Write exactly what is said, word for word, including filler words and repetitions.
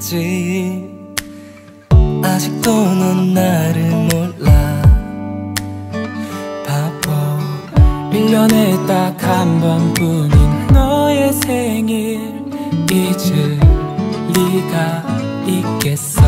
있겠지. 아직도 넌 나를 몰라. 바보. 일 년에 딱 한 번뿐인 너의 생일 잊을 리가 있겠어.